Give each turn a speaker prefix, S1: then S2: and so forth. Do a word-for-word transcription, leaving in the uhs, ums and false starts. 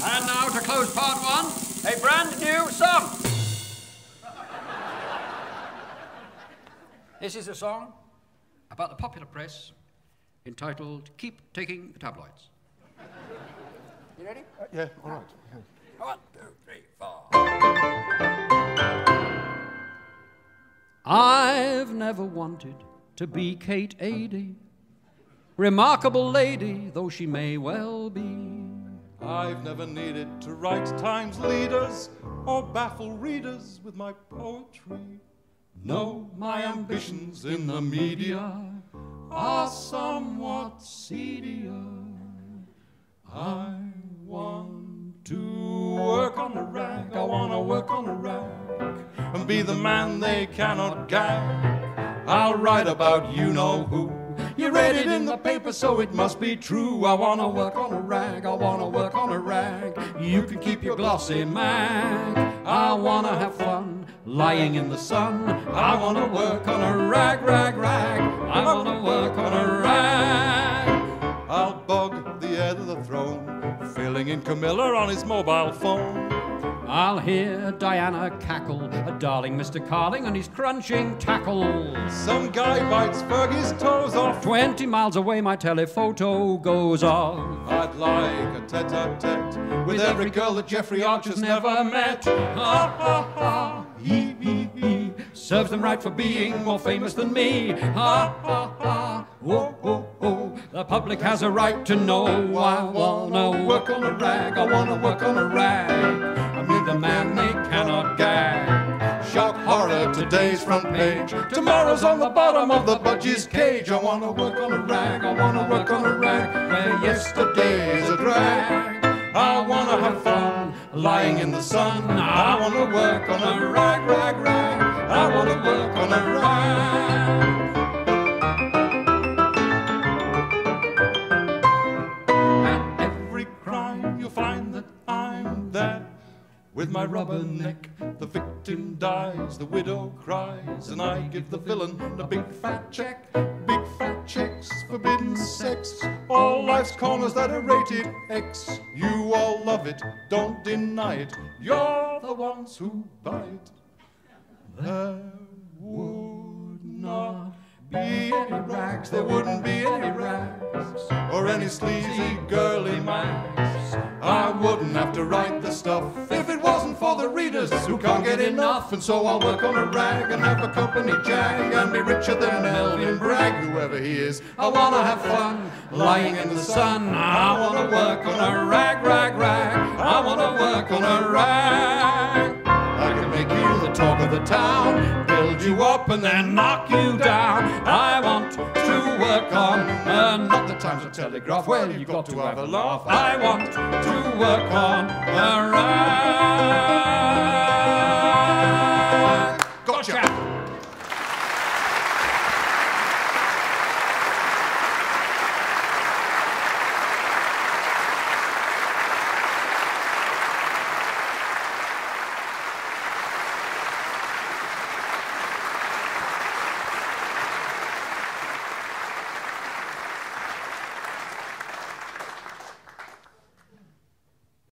S1: And now to close part one, a brand new song. This is a song about the popular press entitled Keep Taking the Tabloids. You ready?
S2: Uh, yeah, all right. Yeah.
S1: One, two, three, four. I've never wanted to be Kate Adie, remarkable lady though she may well be.
S2: I've never needed to write Times leaders or baffle readers with my poetry. No, my ambitions in the media are somewhat seedier. I want to work on a rag, I want to work on a rag and be the man they cannot gag. I'll write about you-know-who. You read it in the paper, so it must be true. I want to work on a rag, I want to work on a rag. You can keep your glossy mag. I want to have fun lying in the sun. I want to work on a rag, rag, rag. I want to work on a rag. I'll bog the heir to the throne, filling in Camilla on his mobile phone.
S1: I'll hear Diana cackle, a darling Mister Carling and his crunching tackle.
S2: Some guy bites Fergie's toes off.
S1: Twenty miles away my telephoto goes off.
S2: I'd like a tete-a-tete with every girl that Jeffrey Archer's never met.
S1: Ha ha ha, he he he, serves them right for being more famous than me. Ha ha ha, oh oh oh, the public has a right to know. I wanna work on a rag, I wanna work on a rag. I'm the man they cannot gag.
S2: Shock horror, today's front page. Tomorrow's on the bottom of the budgie's cage. I wanna work on a rag, I wanna work on a rag where yesterday's a drag. I wanna have fun lying in the sun. I wanna work on a rag, rag, rag. I wanna work on a rag. At every crime you'll find that I'm there. With my rubber neck, the victim dies, the widow cries, and I give the villain a big fat check. Big fat checks, forbidden sex, all life's corners that are rated X. You all love it, don't deny it, you're the ones who buy it. There would not be any rags, there wouldn't be any rags, or any sleazy girly mags. I wouldn't have to write the stuff if it wasn't for the readers who can't get enough. And so I'll work on a rag and have a company jag and be richer than Melvin Bragg, whoever he is. I wanna have fun lying in the sun. I wanna work on a rag, rag, rag. I wanna work on a rag. I can make you the talk of the town, build you up and then knock you down. I want to work on, uh, not the Times or Telegraph, well, you've got to have a laugh. I want to work on a rag.